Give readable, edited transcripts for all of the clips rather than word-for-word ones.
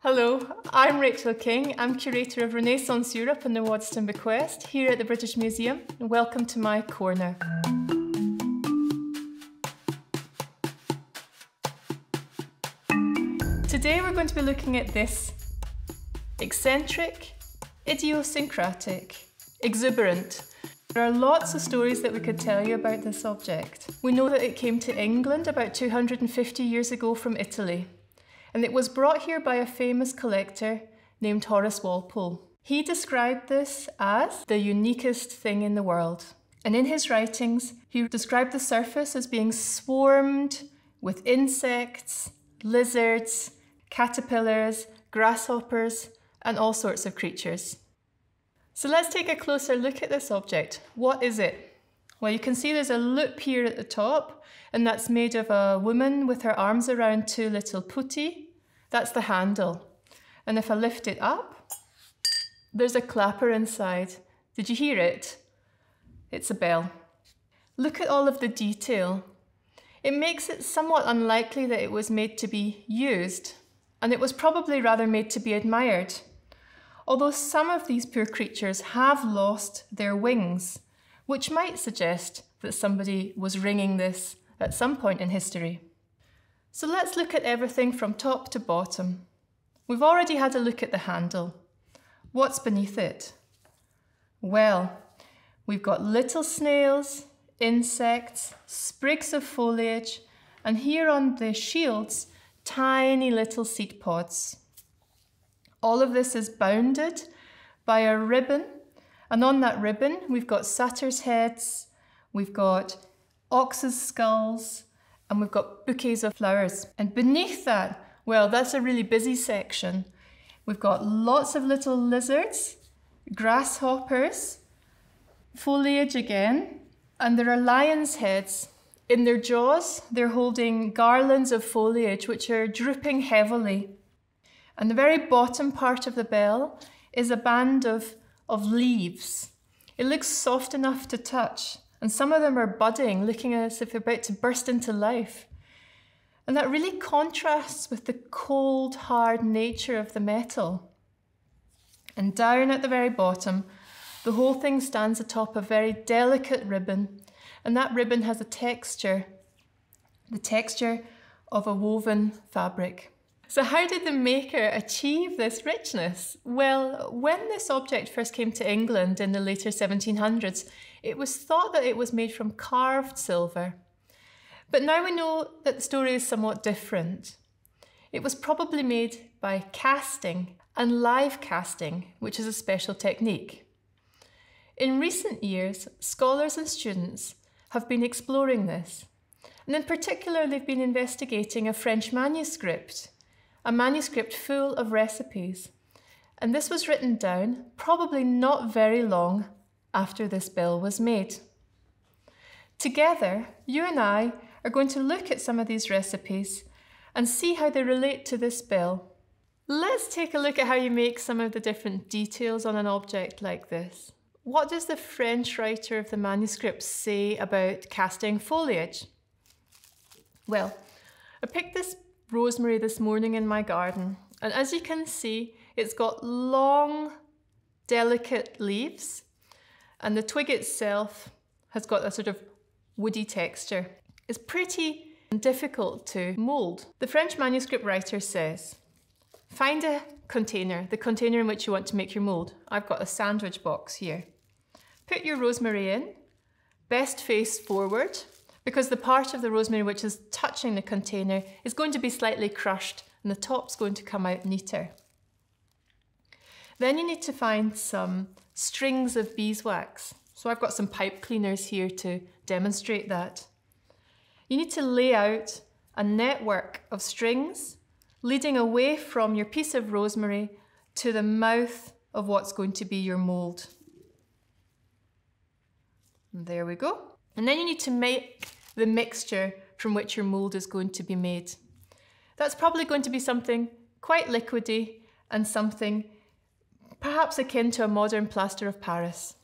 Hello, I'm Rachel King. I'm Curator of Renaissance Europe and the Waddesdon Bequest here at the British Museum. And welcome to my corner. Today we're going to be looking at this. Eccentric, idiosyncratic, exuberant. There are lots of stories that we could tell you about this object. We know that it came to England about 250 years ago from Italy. And it was brought here by a famous collector named Horace Walpole. He described this as the uniquest thing in the world. And in his writings, he described the surface as being swarmed with insects, lizards, caterpillars, grasshoppers, and all sorts of creatures. So let's take a closer look at this object. What is it? Well, you can see there's a loop here at the top, and that's made of a woman with her arms around two little putti. That's the handle. And if I lift it up, there's a clapper inside. Did you hear it? It's a bell. Look at all of the detail. It makes it somewhat unlikely that it was made to be used, and it was probably rather made to be admired. Although some of these poor creatures have lost their wings, which might suggest that somebody was ringing this at some point in history. So let's look at everything from top to bottom. We've already had a look at the handle. What's beneath it? Well, we've got little snails, insects, sprigs of foliage, and here on the shields, tiny little seed pods. All of this is bounded by a ribbon, and on that ribbon we've got satyrs' heads, we've got oxes' skulls, and we've got bouquets of flowers. And beneath that, well, that's a really busy section. We've got lots of little lizards, grasshoppers, foliage again, and there are lions' heads. In their jaws, they're holding garlands of foliage which are drooping heavily. And the very bottom part of the bell is a band of leaves. It looks soft enough to touch, and some of them are budding, looking as if they're about to burst into life. And that really contrasts with the cold, hard nature of the metal. And down at the very bottom, the whole thing stands atop a very delicate ribbon, and that ribbon has a texture, the texture of a woven fabric. So how did the maker achieve this richness? Well, when this object first came to England in the later 1700s, it was thought that it was made from carved silver. But now we know that the story is somewhat different. It was probably made by casting and live casting, which is a special technique. In recent years, scholars and students have been exploring this. And in particular, they've been investigating a French manuscript, a manuscript full of recipes. And this was written down probably not very long after this bell was made. Together, you and I are going to look at some of these recipes and see how they relate to this bell. Let's take a look at how you make some of the different details on an object like this. What does the French writer of the manuscript say about casting foliage? Well, I picked this rosemary this morning in my garden, and as you can see, it's got long, delicate leaves, and the twig itself has got a sort of woody texture. It's pretty difficult to mould. The French manuscript writer says, find a container, the container in which you want to make your mould. I've got a sandwich box here. Put your rosemary in, best face forward, because the part of the rosemary which is touching the container is going to be slightly crushed and the top's going to come out neater. Then you need to find some strings of beeswax. So I've got some pipe cleaners here to demonstrate that. You need to lay out a network of strings leading away from your piece of rosemary to the mouth of what's going to be your mould. And there we go. And then you need to make the mixture from which your mould is going to be made. That's probably going to be something quite liquidy and something perhaps akin to a modern plaster of Paris.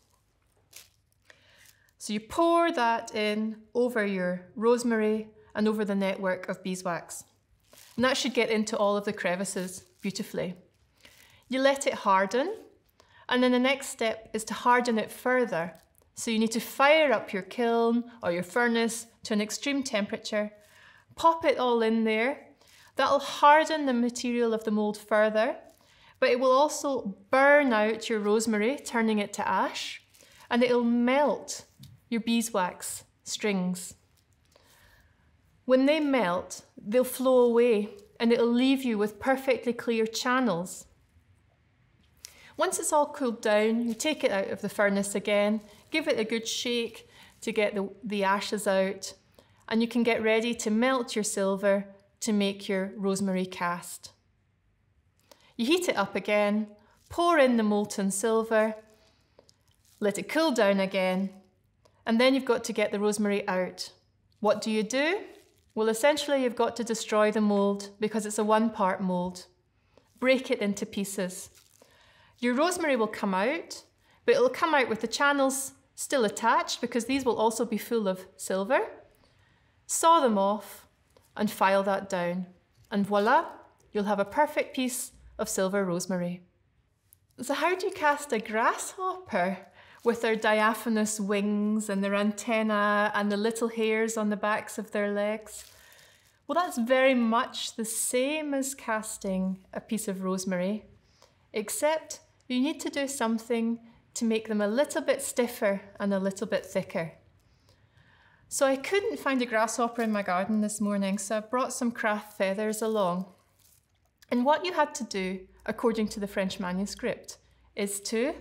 So you pour that in over your rosemary and over the network of beeswax. And that should get into all of the crevices. beautifully. You let it harden, and then the next step is to harden it further. So you need to fire up your kiln or your furnace to an extreme temperature, pop it all in there. That'll harden the material of the mould further, but it will also burn out your rosemary, turning it to ash, and it'll melt your beeswax strings. When they melt, they'll flow away and it'll leave you with perfectly clear channels. Once it's all cooled down, you take it out of the furnace again, give it a good shake to get the ashes out, and you can get ready to melt your silver to make your rosemary cast. You heat it up again, pour in the molten silver, let it cool down again, and then you've got to get the rosemary out. What do? Well, essentially you've got to destroy the mould because it's a one-part mould. Break it into pieces. Your rosemary will come out, but it'll come out with the channels still attached because these will also be full of silver. Saw them off and file that down. And voila, you'll have a perfect piece of silver rosemary. So how do you cast a grasshopper with their diaphanous wings and their antennae and the little hairs on the backs of their legs? Well, that's very much the same as casting a piece of rosemary, except you need to do something to make them a little bit stiffer and a little bit thicker. So I couldn't find a grasshopper in my garden this morning, so I brought some craft feathers along. And what you had to do, according to the French manuscript, is to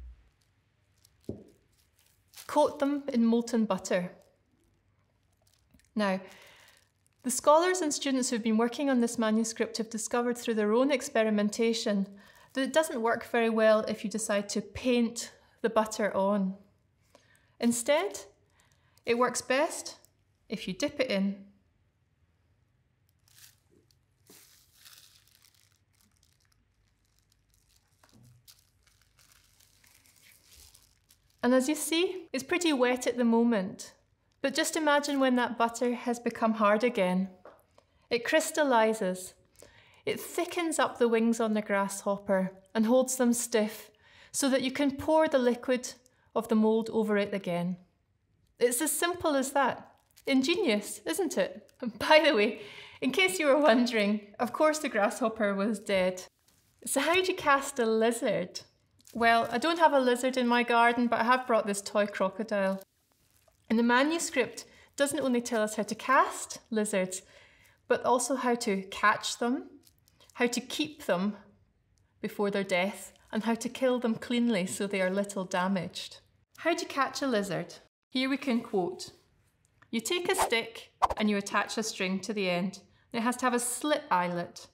coat them in molten butter. Now, the scholars and students who've been working on this manuscript have discovered through their own experimentation that it doesn't work very well if you decide to paint the butter on. Instead, it works best if you dip it in. And as you see, it's pretty wet at the moment, but just imagine when that butter has become hard again. It crystallizes. It thickens up the wings on the grasshopper and holds them stiff so that you can pour the liquid of the mould over it again. It's as simple as that. Ingenious, isn't it? By the way, in case you were wondering, of course the grasshopper was dead. So how do you cast a lizard? Well, I don't have a lizard in my garden, but I have brought this toy crocodile. And the manuscript doesn't only tell us how to cast lizards, but also how to catch them, how to keep them before their death, and how to kill them cleanly so they are little damaged. How do you catch a lizard? Here we can quote, "You take a stick and you attach a string to the end. It has to have a slit eyelet.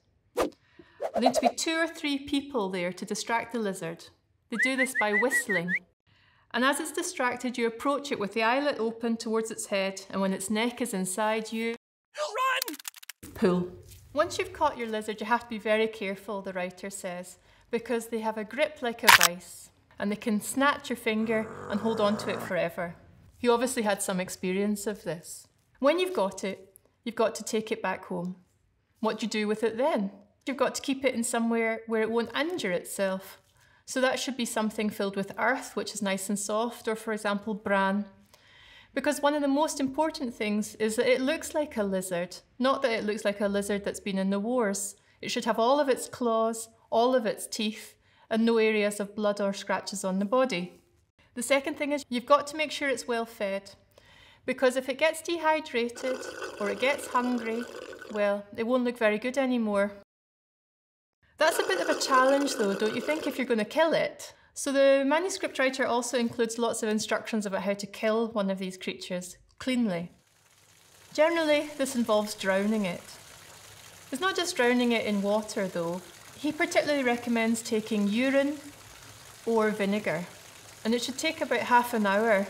There need to be 2 or 3 people there to distract the lizard. They do this by whistling. And as it's distracted, you approach it with the eyelet open towards its head, and when its neck is inside you, run! Pull." Once you've caught your lizard, you have to be very careful, the writer says, because they have a grip like a vice, and they can snatch your finger and hold on to it forever. He obviously had some experience of this. When you've got it, you've got to take it back home. What do you do with it then? You've got to keep it in somewhere where it won't injure itself. So that should be something filled with earth, which is nice and soft, or for example, bran. Because one of the most important things is that it looks like a lizard, not that it looks like a lizard that's been in the wars. It should have all of its claws, all of its teeth, and no areas of blood or scratches on the body. The second thing is you've got to make sure it's well fed, because if it gets dehydrated or it gets hungry, well, it won't look very good anymore. That's a bit of a challenge though, don't you think, if you're going to kill it? So the manuscript writer also includes lots of instructions about how to kill one of these creatures cleanly. Generally, this involves drowning it. It's not just drowning it in water though. He particularly recommends taking urine or vinegar, and it should take about half an hour.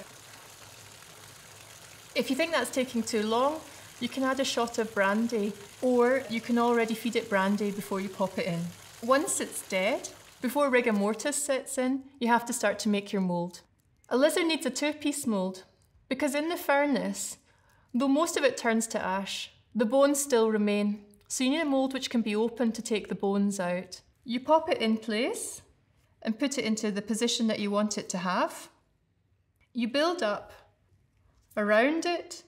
If you think that's taking too long, you can add a shot of brandy, or you can already feed it brandy before you pop it in. Once it's dead, before rigor mortis sets in, you have to start to make your mould. A lizard needs a 2-piece mould, because in the furnace, though most of it turns to ash, the bones still remain, So you need a mould which can be opened to take the bones out. You pop it in place and put it into the position that you want it to have. You build up around it.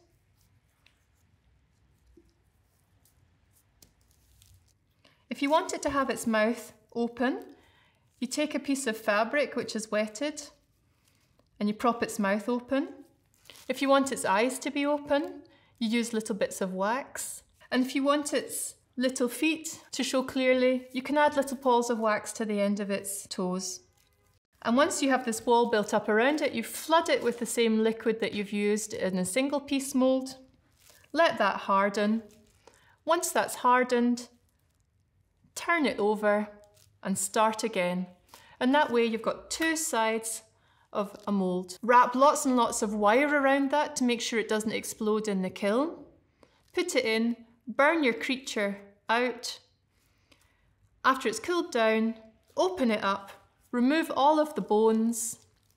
If you want it to have its mouth open, you take a piece of fabric which is wetted and you prop its mouth open. If you want its eyes to be open, you use little bits of wax. And if you want its little feet to show clearly, you can add little balls of wax to the end of its toes. And once you have this wall built up around it, you flood it with the same liquid that you've used in a single piece mould. Let that harden. Once that's hardened, turn it over and start again. And that way you've got two sides of a mould. Wrap lots and lots of wire around that to make sure it doesn't explode in the kiln. Put it in, burn your creature out. After it's cooled down, open it up, remove all of the bones,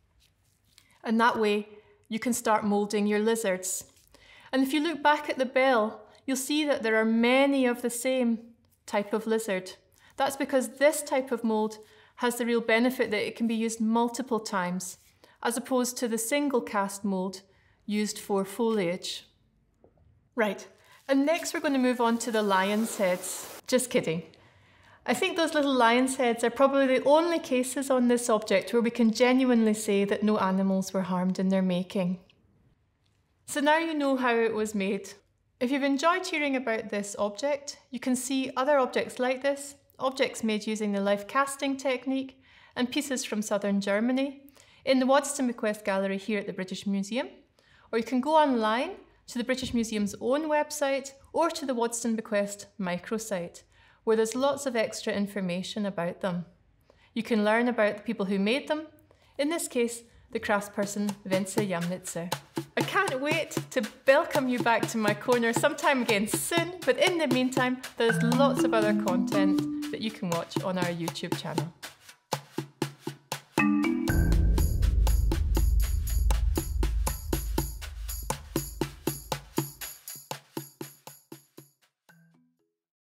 and that way you can start moulding your lizards. And if you look back at the bell, you'll see that there are many of the same type of lizard. That's because this type of mould has the real benefit that it can be used multiple times, as opposed to the single cast mould used for foliage. Right, and next we're going to move on to the lion's heads. Just kidding. I think those little lion's heads are probably the only cases on this object where we can genuinely say that no animals were harmed in their making. So now you know how it was made. If you've enjoyed hearing about this object, you can see other objects like this, objects made using the Lifecasting technique, and pieces from southern Germany in the Waddesdon Bequest Gallery here at the British Museum, or you can go online to the British Museum's own website or to the Waddesdon Bequest microsite, where there's lots of extra information about them. You can learn about the people who made them, in this case, the craftsperson Wenzel Jamnitzer. I can't wait to welcome you back to my corner sometime again soon, but in the meantime, there's lots of other content that you can watch on our YouTube channel.